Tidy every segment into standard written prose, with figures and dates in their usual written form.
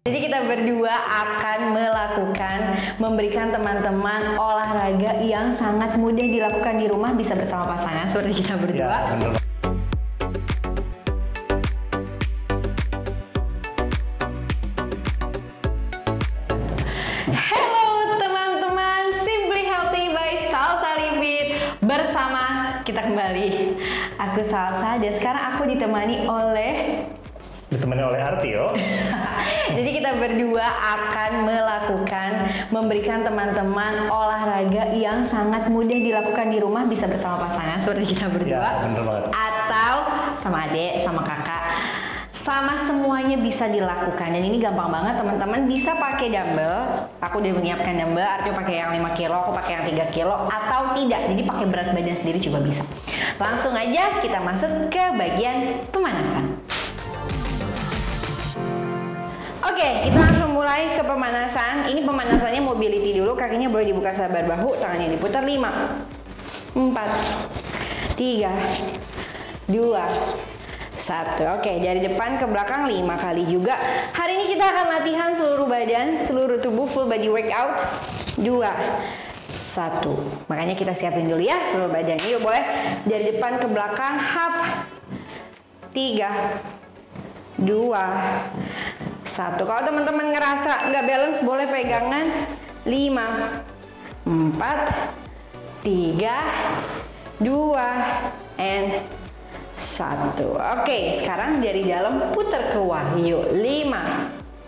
Jadi kita berdua akan memberikan teman-teman olahraga yang sangat mudah dilakukan di rumah, bisa bersama pasangan seperti kita berdua. Ya, bener. Halo teman-teman, Simply Healthy by Salsa Livit. Bersama kita kembali. Aku Salsa dan sekarang aku ditemani oleh Artio. Jadi kita berdua akan memberikan teman-teman olahraga yang sangat mudah dilakukan di rumah, bisa bersama pasangan seperti kita berdua. Ya, bener banget. Atau sama adik, sama kakak. Sama semuanya bisa dilakukan dan ini gampang banget teman-teman. Bisa pakai dumbbell. Aku udah menyiapkan dumbbell. Artio pakai yang 5 kilo, aku pakai yang 3 kilo atau tidak. Jadi pakai berat badan sendiri juga bisa. Langsung aja kita masuk ke bagian pemanasan. Oke, kita langsung mulai ke pemanasan. Ini pemanasannya mobility dulu. Kakinya boleh dibuka selebar bahu, tangannya diputar 5, 4, 3, 2, 1. Oke, dari depan ke belakang 5 kali juga. Hari ini kita akan latihan seluruh badan, seluruh tubuh, full body workout. 2, 1. Makanya kita siapin dulu ya seluruh badan. Yuk boleh dari depan ke belakang, hap. 3, 2, 1. Kalau teman-teman ngerasa nggak balance, boleh pegangan. 5, 4, 3, 2, and 1. Oke, sekarang dari dalam putar keluar. Yuk, 5,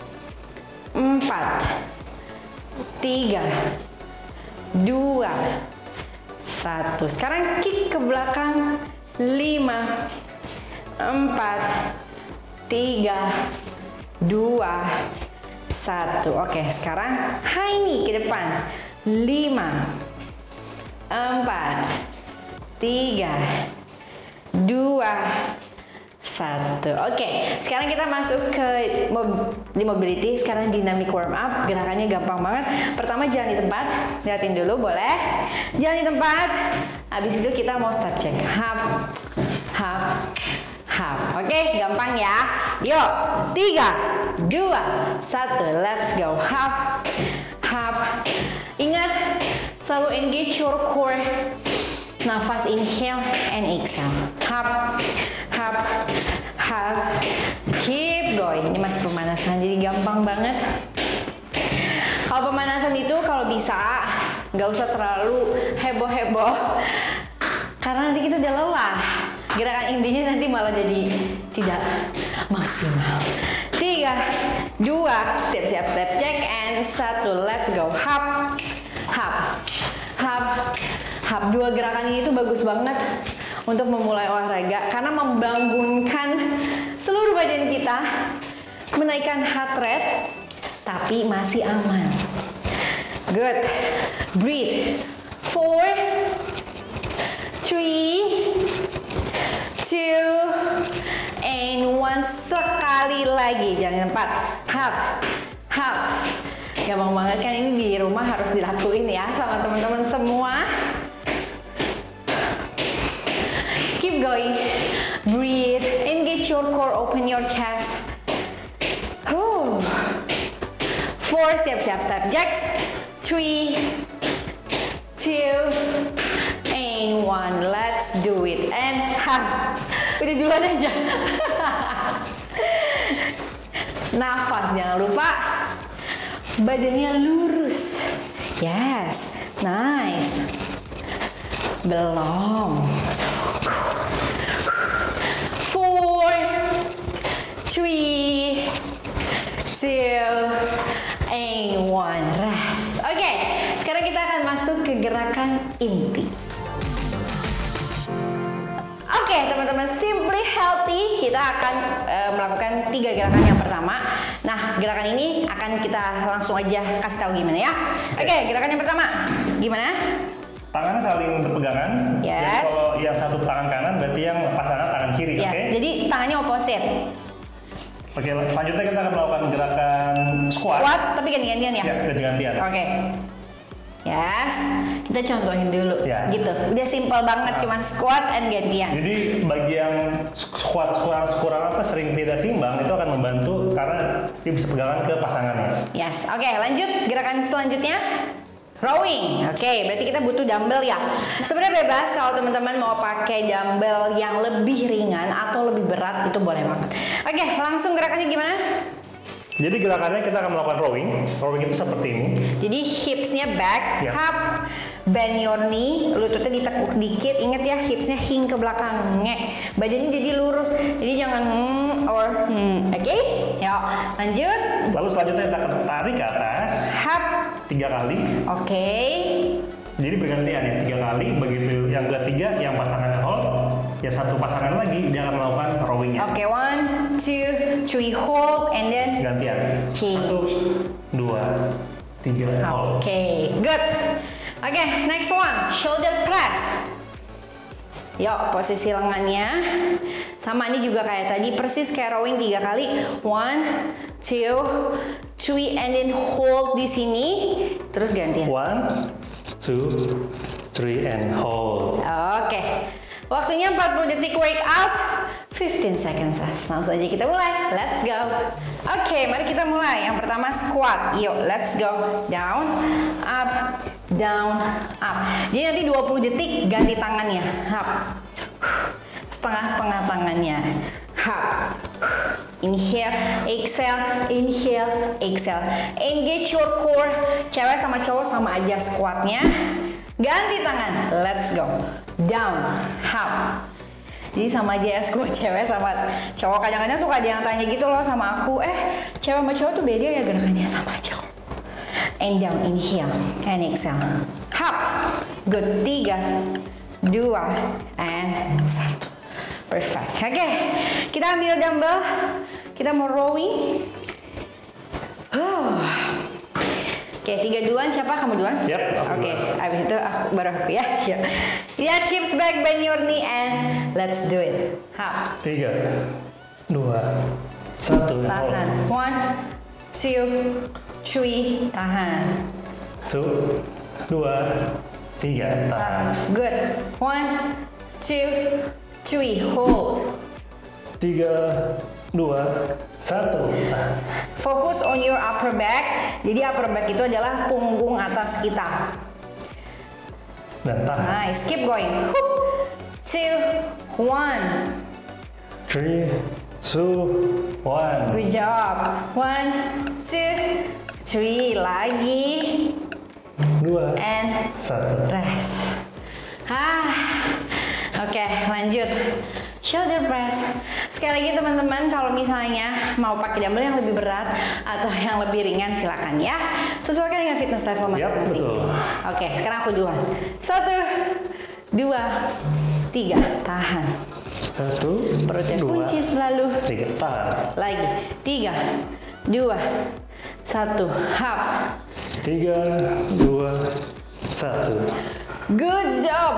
4, 3, 2, 1. Sekarang kick ke belakang. 5, 4, 3, 2, 1. Oke, sekarang high knee ke depan. 5, 4, 3, 2, 1. Oke, sekarang kita masuk ke mobility. Sekarang dynamic warm up. Gerakannya gampang banget. Pertama jalan di tempat. Lihatin dulu boleh. Jalan di tempat. Habis itu kita mau step check. Hap, hap, hap. Oke, gampang ya. Yuk, 3, 2, 1. Let's go. Hap, hap. Ingat, selalu engage your core. Nafas inhale and exhale. Hap, hap, hap. Keep going. Ini masih pemanasan, jadi gampang banget. Kalau pemanasan itu kalau bisa nggak usah terlalu heboh-heboh, karena nanti kita udah lelah. Gerakan intinya nanti malah jadi tidak maksimal. 3, 2, siap-siap step check and 1. Let's go. Hap, hap, hap, hap. 2 gerakan ini tuh bagus banget untuk memulai olahraga karena membangunkan seluruh badan kita, menaikkan heart rate, tapi masih aman. Good. Breathe. 4, 3, 2, and 1. Sekali lagi, jangan tempat. Hap, hap. Gampang banget kan, ini di rumah harus dilakuin ya sama teman-teman semua. Keep going. Breathe. Engage your core. Open your chest. 4, siap-siap step jacks. 3, 2, and 1. Let's do it. And hap. Udah duluan aja. Nafas, jangan lupa badannya lurus. Yes, nice. Belum. 4, 3, 2, and 1. Rest. Oke, sekarang kita akan masuk ke gerakan inti. Oke, teman-teman, Simply Healthy, kita akan melakukan 3 gerakan. Yang pertama, nah gerakan ini akan kita langsung aja kasih tahu gimana ya. Oke, gerakan yang pertama, gimana? Tangannya saling berpegangan. Yes. Jadi kalau yang satu tangan kanan, berarti yang pasangan tangan kiri. Yes. Oke? Jadi tangannya opposite. Oke, selanjutnya kita akan melakukan gerakan squat. Squat, tapi ganti-gantian ya? Ya, ganti-gantian. Oke. Yes, kita contohin dulu, Ya. gitu. Udah simple banget, cuma squat and gantian. Jadi bagi yang squat kurang apa sering tidak seimbang itu akan membantu karena dia bisa pegangan ke pasangannya. Yes, oke, lanjut gerakan selanjutnya. Rowing, oke, berarti kita butuh dumbbell ya. Sebenarnya bebas kalau teman-teman mau pakai dumbbell yang lebih ringan atau lebih berat itu boleh banget. Oke, langsung gerakannya gimana? Jadi gerakannya kita akan melakukan rowing. Rowing itu seperti ini. Jadi hipsnya back, Ya. up, bend your knee, lututnya ditekuk dikit. Ingat ya, hipsnya hing ke belakang, ngek. Badannya jadi lurus. Jadi jangan oke? Yuk, lanjut. Lalu selanjutnya kita akan tarik ke atas Up, 3 kali. oke. Jadi bergantian ya 3 kali. Begitu yang ketiga yang pasangannya hold, ya satu pasangan lagi dia akan melakukan rowingnya. Oke, 1, 2, 3, hold, and then Gantian. change. 1, 2, 3, hold. Oke, good. Oke, next one, shoulder press. Yuk, posisi lengannya. Sama ini juga kayak tadi, persis kayak rowing 3 kali. 1, 2, 3, and then hold di sini. Terus gantian. 1, 2, 3, and hold. Oke, waktunya 40 detik workout, 15 seconds. Langsung aja kita mulai. Let's go. Oke, mari kita mulai. Yang pertama squat. Yuk, let's go. Down, up, down, up. Jadi nanti 20 detik ganti tangannya. Up. Setengah-setengah tangannya. Up. Inhale, exhale, inhale, exhale. Engage your core. Cewek sama cowok sama aja squatnya. Ganti tangan. Let's go. Down, up. Jadi sama aja ya squat cewek sama cowok. Kadang-kadang suka ada yang tanya gitu loh sama aku. Cewek sama cowok tuh beda ya gerakannya sama cowok. And down, inhale, and exhale. Up. Good. 3, 2, and 1. Perfect. Oke, kita ambil dumbbell. Kita mau rowing. Oke, 3 duluan. Siapa? Kamu duluan? Yap, aku Oke, duluan. abis itu baru aku ya. Lihat hips back, bend your knee, and let's do it. Up. 3, 2, 1, Tahan. hold. 1, 2, 3. Tahan. 1, 2, 3, tahan. Good. 1, 2, 3. Hold. 3, 2, 1, tahan. Fokus on your upper back. Jadi upper back itu adalah punggung atas kita. Dan tahan. Nice. Keep going. 2, 1. 3, 2, 1. Good job. 1, 2, 3. Lagi. 2, And 1. rest. Oke, lanjut. Shoulder press. Sekali lagi teman-teman, kalau misalnya mau pakai dumbbell yang lebih berat atau yang lebih ringan silakan ya. Sesuaikan dengan fitness level masing-masing. betul. Oke, sekarang aku duluan. 1, 2, 3. Tahan. 1, Perutnya 2, kunci selalu. 3, tahan. Lagi. 3, 2, 1. Up. 3, 2, 1. Good job.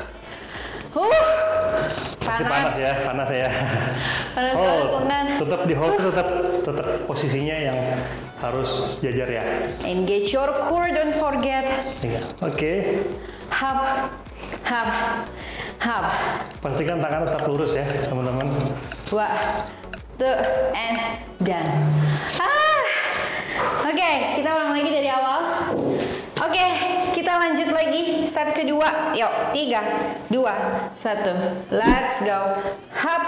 Panas ya, panas ya. Panas Hold. banget, lengan. Tetap di hold, tetap posisinya yang harus sejajar ya. Engage your core, don't forget. 3. Oke. Hap, hap, hap. Pastikan tangan tetap lurus ya, teman-teman. 1, 2, and done. Oke, kita ulang lagi dari awal. Oke, kita lanjut lagi set kedua. Yuk, 3, 2, 1. Let's go. Hap.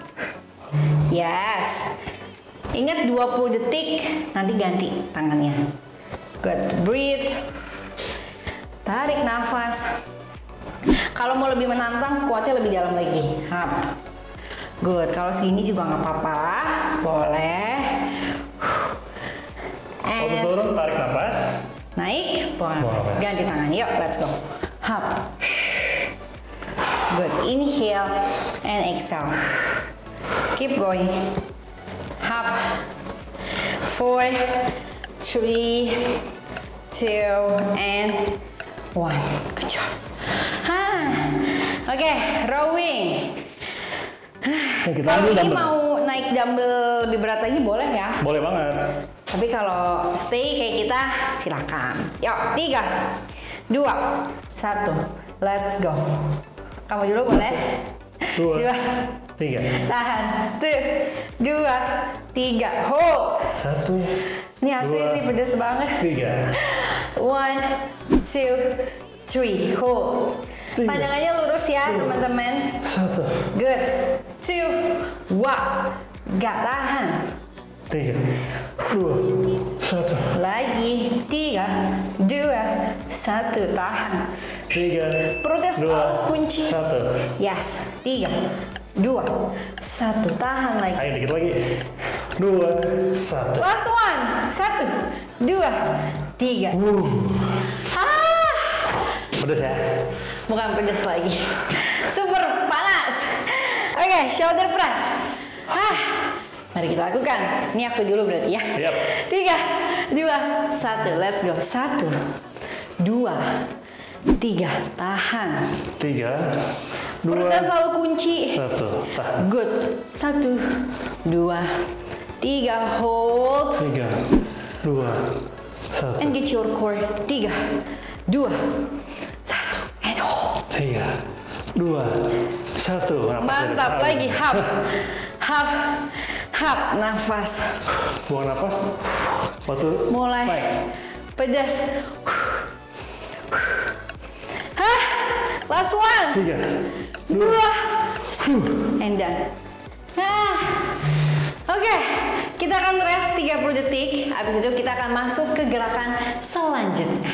Yes. Ingat 20 detik, nanti ganti tangannya. Good. Breathe. Tarik nafas. Kalau mau lebih menantang, squatnya lebih dalam lagi. Hap. Good. Kalau segini juga nggak apa-apa. Boleh. Kalau And turun, tarik nafas. naik, buang nafas. Buang nafas. Ganti tangan. Yuk, let's go. Hap. Good. Inhale and exhale. Keep going. Hap. 4, 3, 2, and 1. Good job. Oke, rowing. Kita Kalau ambil ini dumbbell. mau naik dumbbell lebih berat lagi boleh ya. Boleh banget. Tapi kalau stay kayak kita silakan. Yuk, 3, 2, 1. Let's go. Kamu dulu boleh. 2, 2. 3. Tahan. 2, 3. Hold. 1. Ini asli sih pedes banget. 3. 1, 2, 3. Hold. Pandangannya lurus ya teman-teman. 1. Good. 2, 1. Gak tahan. 3, 2, 1. Lagi. 3, 2, 1. Tahan. 3. Perutnya selalu 2, kunci. 1. Yes. 3, 2, 1. Tahan lagi. Ayo dikit lagi. 2, 1. Last one. 1, 2, 3. Pedes ya? Bukan pedas lagi. Super panas. Oke, shoulder press. Mari kita lakukan. Ini aku dulu berarti ya. Yap. 3, 2, 1. Let's go. 1, 2, 3. Tahan. 3, 2, Perutnya selalu kunci. 1. Tahan. Good. 1, 2, 3. Hold. 3, 2, 1. And get your core. 3, 2, 1. And hold. 3, 2, 1. Mantap. Lagi. Hap. Hap. Hap. Nafas. Buang nafas. Waktu Mulai. naik. Pedas. Last one. 3, 2, 1. And done. Oke, kita akan rest 30 detik. Habis itu kita akan masuk ke gerakan selanjutnya.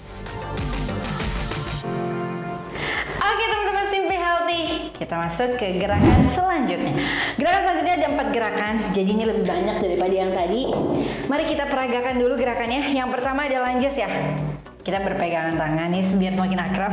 Oke teman-teman Simply Healthy, kita masuk ke gerakan selanjutnya. Gerakan selanjutnya ada 4 gerakan, jadi ini lebih banyak daripada yang tadi. Mari kita peragakan dulu gerakannya. Yang pertama ada lunges ya. Kita berpegangan tangan nih biar semakin akrab.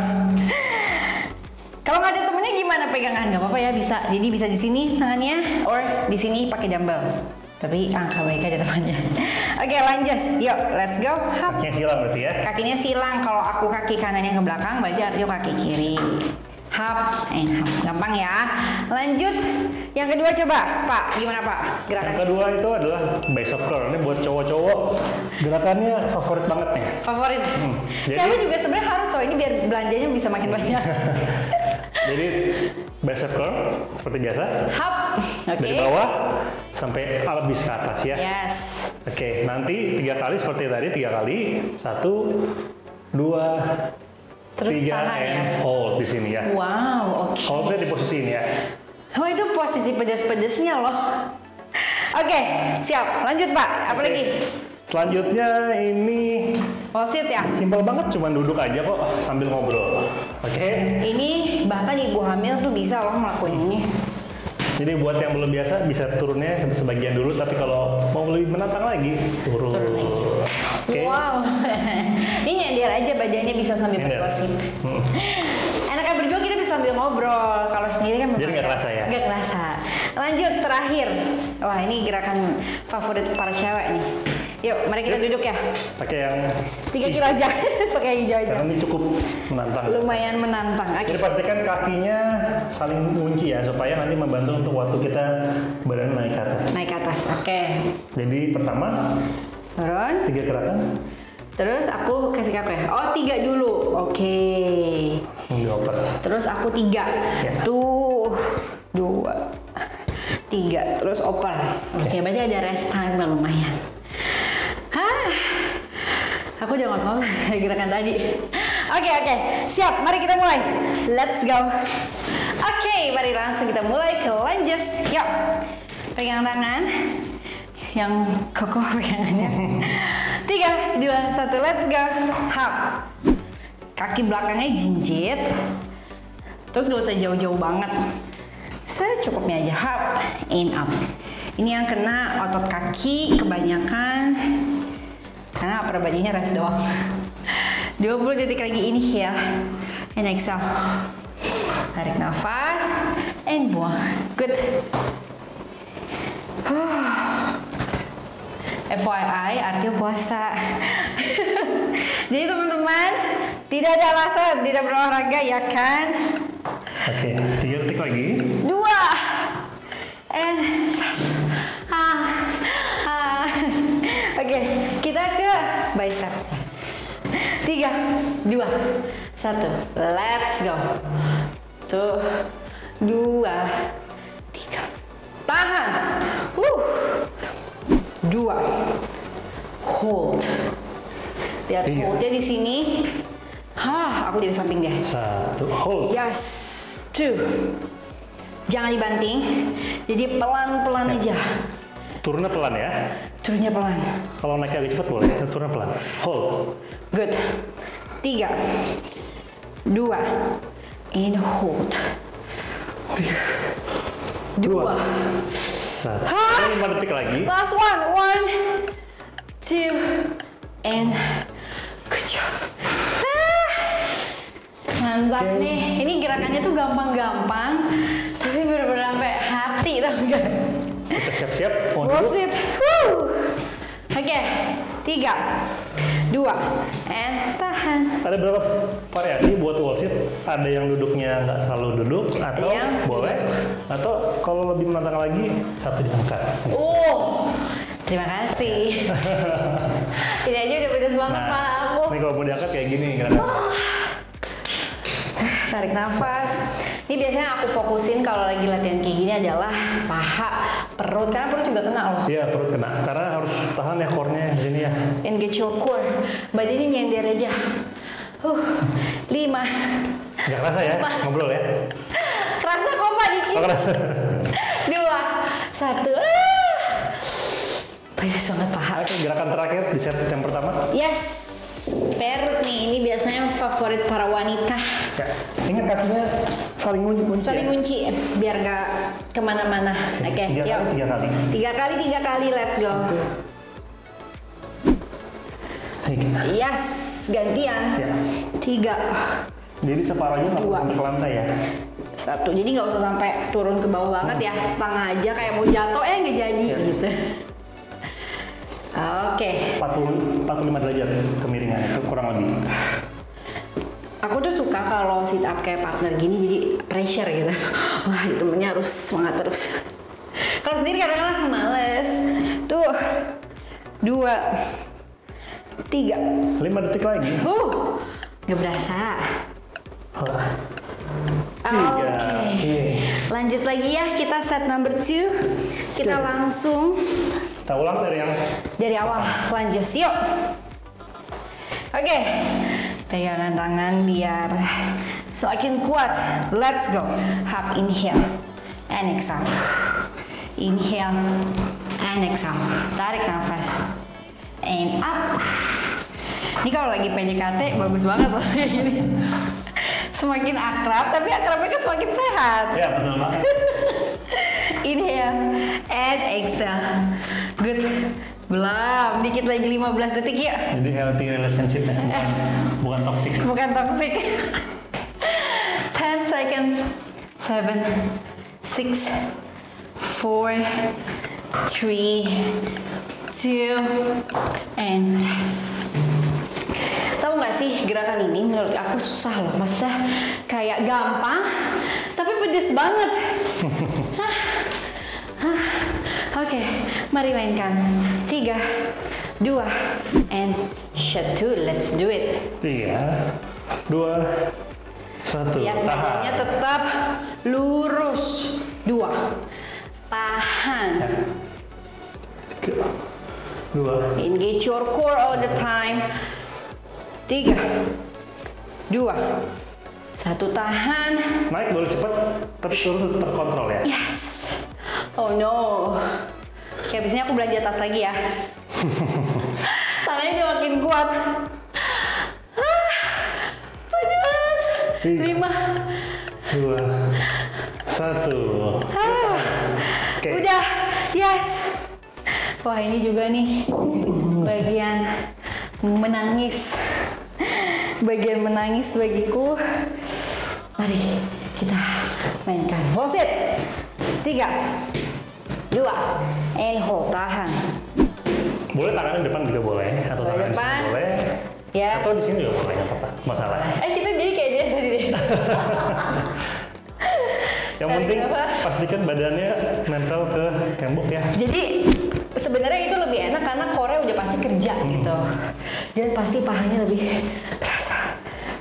Kalau nggak ada temennya gimana pegangan? Nggak apa-apa ya, bisa. Jadi bisa di sini tangannya, or di sini pakai dumbbell. Tapi angka baiknya ada temannya. Oke, lunges. Yuk, let's go. Hap. Kakinya silang berarti ya? Kakinya silang. Kalau aku kaki kanannya ke belakang, berarti artinya kaki kiri. Hap, hap. Gampang ya. Lanjut. Yang kedua coba, Pak. Gimana Pak? Gerakan Yang kedua itu adalah bicep curl. Ini buat cowok-cowok. Gerakannya favorit banget nih. favorit. Jadi- Cewek juga sebenarnya harus soal ini biar belanjanya bisa makin banyak. Jadi bicep curl seperti biasa. Hap. Oke. Dari bawah sampai habis ke atas ya. Yes. Oke, nanti 3 kali seperti tadi, 3 kali. 1, 2, Terus 3, tahan ya. and hold di sini ya. Wow, oke. Holdnya di posisi ini ya. Oh, itu posisi pedas-pedasnya loh. Oke, siap. Lanjut Pak. Apa Oke. lagi? Selanjutnya ini Wall sit ya. simpel banget, cuman duduk aja kok sambil ngobrol. Oke. Ini bahkan ibu hamil tuh bisa loh ngelakuin ini. Jadi buat yang belum biasa bisa turunnya sampai sebagian dulu, tapi kalau mau lebih menantang lagi turun. Turun lagi. Oke. Wow. Ini nyender aja badannya bisa sambil Nyender. bergosip. Hmm. Enaknya berdua kita bisa sambil ngobrol. Kalau sendiri kan Jadi nggak kerasa ya? Nggak kerasa. Lanjut terakhir. Wah ini gerakan favorit para cewek nih. Yuk, mari kita duduk ya. Pakai yang 3 kilo aja. Pakai hijau aja. karena ini cukup menantang. Lumayan menantang. Jadi Oke. pastikan kakinya saling kunci ya, supaya nanti membantu untuk waktu kita badan naik ke atas. Naik ke atas. Oke. Jadi pertama Turun. 3 gerakan. Terus aku kasih apa ya? Oh 3 dulu. Oke. Dioper. Terus aku 3. Ya. Tuh. 2. 3. Terus oper. Oke, berarti ada rest time yang lumayan. Aku jangan ngomong gerakan tadi. Oke. Siap. Mari kita mulai. Let's go. Oke, mari langsung kita mulai ke lunges. Yuk. Pegang tangan. Yang kokoh pegangannya. 3, 2, 1, let's go. Hap. Kaki belakangnya jinjit. Terus gak usah jauh-jauh banget. Secukupnya aja. Hap. In, up. Ini yang kena otot kaki kebanyakan. Karena upper body-nya rest doang. 20 detik lagi inhale. And exhale. Tarik nafas. And buang. Good. FYI, artinya puasa. Jadi teman-teman, tidak ada alasan tidak berolahraga ya kan? Oke, 3 detik lagi. 2 and 1. Oke, kita ke biceps. 3, 2, 2, 1. Let's go. 1, 2, 3. Tahan. 2. Hold. Lihat holdnya di sini. Aku di samping dia. 1, hold. Yes. 2. Jangan dibanting. Jadi pelan-pelan aja. Turunnya pelan ya. Turunnya pelan. Kalau naiknya agak cepat boleh. Turunnya pelan. Hold. Good. 3, 2, and hold. 2, 1. 5 detik lagi. Last one. 1, 2, and good job. Mantap nih. Ini gerakannya tuh gampang-gampang, tapi bener-bener sampai hati tau gak? Kita siap-siap. Wall sit. Oke. 3, 2, and tahan. Ada berapa variasi buat wall sit? Ada yang duduknya nggak terlalu duduk, atau boleh, atau kalau lebih menantang lagi, 1 diangkat. Terima kasih. Ini aja udah pedas banget kepala aku. Ini kalau mau diangkat kayak gini gerakan. Tarik nafas. Ini biasanya aku fokusin kalau lagi latihan kayak gini adalah paha, perut, karena perut juga kena loh. Iya, perut kena. Karena harus tahan ya core-nya di sini ya. Engage your core. Badannya nyender aja. 5. Nggak kerasa ya, ngobrol ya. Kerasa kok Pak dikit. 2, 1. Pedas banget paha. Oke, gerakan terakhir di set yang pertama. Yes. Perut nih, ini biasanya favorit para wanita. Ya. Ingat kakinya saling kunci. Saling kunci, biar gak kemana-mana. Oke, yuk. 3 kali. 3 kali, let's go. Yes, gantian. Ya. 3. Jadi separuhnya nggak sampai ke lantai ya. 1, jadi nggak usah sampai turun ke bawah banget ya, setengah aja kayak mau jatuh nggak jadi gitu. Oke. 45 derajat kemiringan itu kurang lebih. Aku tuh suka kalau sit up kayak partner gini, jadi pressure gitu. Wah, temennya harus semangat terus. Kalau sendiri kadang-kadang males. Tuh. 2, 3. 5 detik lagi. Nggak berasa. 3. Oke. Lanjut lagi ya, kita set number 2. Kita langsung Kita ulang dari awal. Lanjut, yuk. Oke. Pegangan tangan biar semakin kuat. Let's go. Hap, inhale and exhale. Inhale and exhale. Tarik nafas. And up. Ini kalau lagi PDKT bagus banget loh ini. Semakin akrab, tapi akrabnya kan semakin sehat. Ya, betul banget. Inhale and exhale. Good. Belum, dikit lagi 15 detik yuk. Jadi healthy relationship ya, bukan toxic. Bukan toxic. 10 seconds. 7, 6, 4, 3, 2, and rest. Tahu nggak sih, gerakan ini menurut aku susah loh. Maksudnya kayak gampang, tapi pedes banget. Oke, mari mainkan. 3, 2, and shut 2. Let's do it. 3, 2, 1. Lihat badannya tetap lurus. 2, tahan. 2. Engage your core all the time. 3, 2, 1, tahan. Naik boleh cepat, tapi turun tetap terkontrol ya. Yes. Oh no. Oke, abis ini aku belanja tas lagi ya. Tangannya udah makin kuat. Panas. 5, 2, 1. Oke. Udah. Yes. Wah, ini juga nih bagian menangis. Bagian menangis bagiku. Mari kita mainkan. Hold it. 3, 2, and hold. Tahan. Boleh tangannya depan juga boleh, atau tangan di sini boleh. Yes. Atau di sini juga boleh, nggak apa-apa. Masalah. Kita jadi kayak dia tadi deh. Yang penting pastikan badannya nempel ke tembok ya. Jadi sebenarnya itu lebih enak karena core udah pasti kerja gitu. Dan pasti pahanya lebih terasa.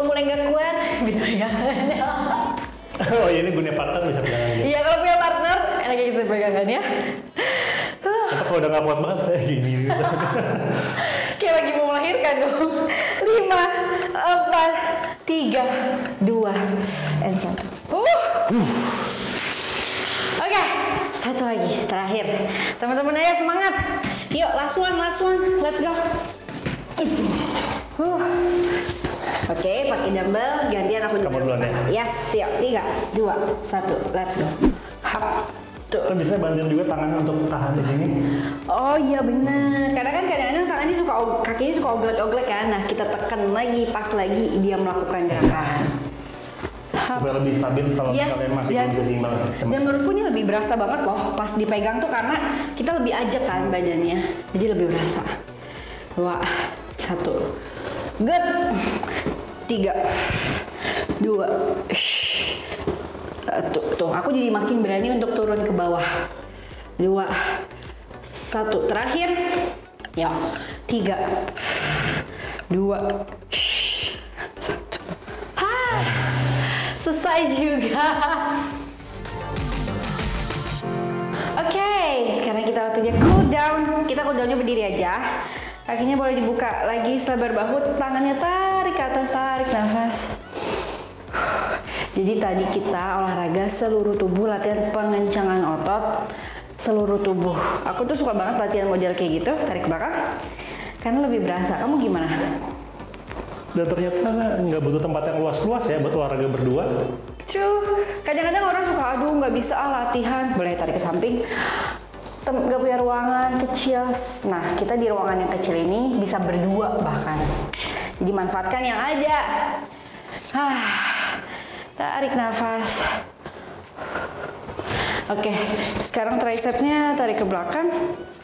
kalau mulai nggak kuat bisa pegangan. Oh ini punya partner bisa pegangan gitu. Iya kalau punya partner enaknya gitu pegangan ya. Atau kalau udah nggak kuat banget saya gini gitu. Kayak lagi mau melahirkan dong. 5, 4, 3, 2, and 1. Oke, satu lagi terakhir. Teman-teman ayo semangat. Yuk last one, let's go. Oke, pakai dumbbell, gantian aku Kamu duluan ya? Yes, siap. 3, 2, 1, let's go. Hap. Tuh. Kan bisa bantuin juga tangan untuk tahan di sini. Oh iya benar. Karena kan kadang-kadang tangannya suka kakinya suka oglek-oglek kan. Nah, kita tekan lagi pas lagi dia melakukan gerakan. Supaya lebih stabil kalau misalnya masih belum seimbang. Dan menurutku ini lebih berasa banget loh pas dipegang tuh karena kita lebih ajak kan badannya. Jadi lebih berasa. 2, 1. Good. 3, 2. Tuh, aku jadi makin berani untuk turun ke bawah. 2, 1, terakhir. Ya, 3, 2, 1. Selesai juga. Oke, sekarang kita waktunya cool down. Kita cool downnya berdiri aja. Kakinya boleh dibuka lagi selebar bahu, tangannya tarik ke atas, tarik nafas. Jadi tadi kita olahraga seluruh tubuh, latihan pengencangan otot seluruh tubuh. Aku tuh suka banget latihan model kayak gitu, tarik ke belakang, karena lebih berasa. Kamu gimana? Dan ternyata nggak butuh tempat yang luas-luas ya buat olahraga berdua. Kadang-kadang orang suka, aduh nggak bisa latihan, boleh tarik ke samping. Nggak punya ruangan kecil. Nah, kita di ruangan yang kecil ini bisa berdua bahkan. Jadi manfaatkan yang ada. Tarik nafas. Oke, sekarang tricepsnya tarik ke belakang.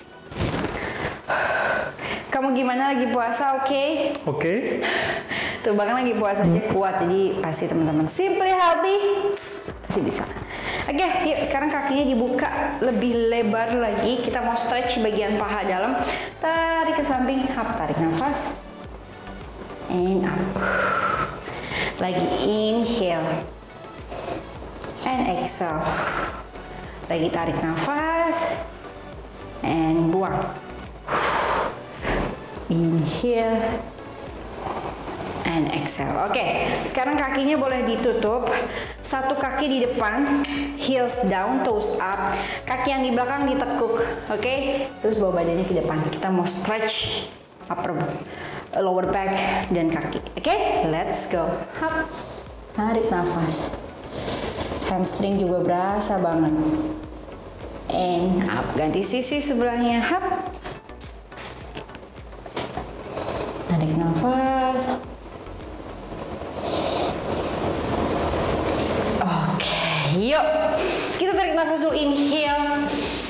Kamu gimana lagi puasa? Oke? Tuh bahkan lagi puasa aja kuat, jadi pasti teman-teman simply healthy pasti bisa. Oke, yuk sekarang kakinya dibuka lebih lebar lagi. Kita mau stretch bagian paha dalam. Tarik ke samping, up, tarik nafas, and up. Lagi inhale and exhale. Lagi tarik nafas and buang. Inhale and exhale. Oke, sekarang kakinya boleh ditutup. Satu kaki di depan, heels down, toes up. Kaki yang di belakang ditekuk. Oke, terus bawa badannya ke depan. Kita mau stretch lower back dan kaki. Oke, let's go. Hap. Tarik nafas. Hamstring juga berasa banget. And up. Ganti sisi sebelahnya. Hap. Tarik nafas. Oke, yuk. Kita tarik nafas dulu. Inhale.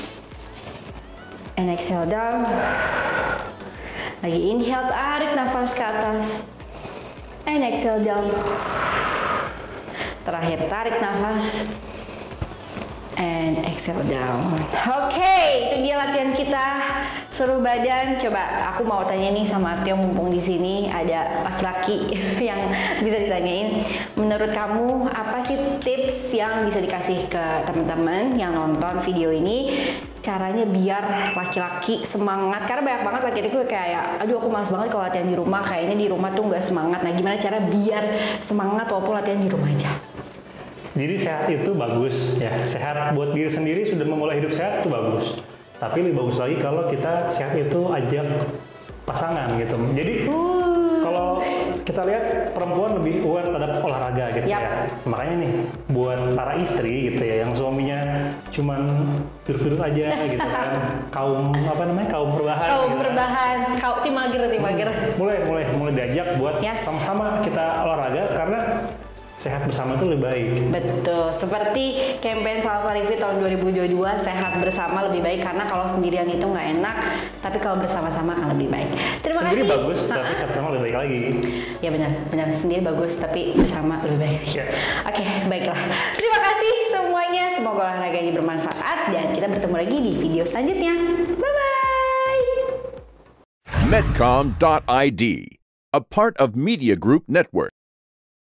And exhale down. Lagi inhale, tarik nafas ke atas. And exhale down. Terakhir, tarik nafas. And exhale down. Oke, itu dia latihan kita. Seluruh badan. Coba aku mau tanya nih sama Artio, mumpung di sini ada laki-laki yang bisa ditanyain. Menurut kamu apa sih tips yang bisa dikasih ke teman-teman yang nonton video ini? Caranya biar laki-laki semangat, karena banyak banget laki-laki kayak, aduh aku malas banget kalau latihan di rumah, kayaknya di rumah tuh nggak semangat. Nah, gimana cara biar semangat walaupun latihan di rumah aja? Jadi sehat itu bagus ya, sehat buat diri sendiri, sudah memulai hidup sehat itu bagus. Tapi lebih bagus lagi kalau kita sehat itu ajak pasangan gitu. Jadi kalau kita lihat perempuan lebih aware terhadap olahraga gitu ya. Makanya nih buat para istri gitu ya yang suaminya cuman duduk-duduk aja gitu kan. Kaum perubahan. Kaum gitu perubahan, tim mager. Mulai diajak buat sama-sama kita olahraga karena sehat bersama itu lebih baik. Betul, seperti campaign Salsa Livit tahun 2022, sehat bersama lebih baik karena kalau sendirian itu nggak enak, tapi kalau bersama-sama akan lebih baik. Terima sendiri kasih. Bagus, tapi sehat bersama lebih baik lagi. Ya benar, sendiri bagus, tapi bersama lebih baik. Oke, baiklah. Terima kasih semuanya, semoga olahraga ini bermanfaat dan kita bertemu lagi di video selanjutnya. Bye-bye. Medcom.id, a part of Media Group Network.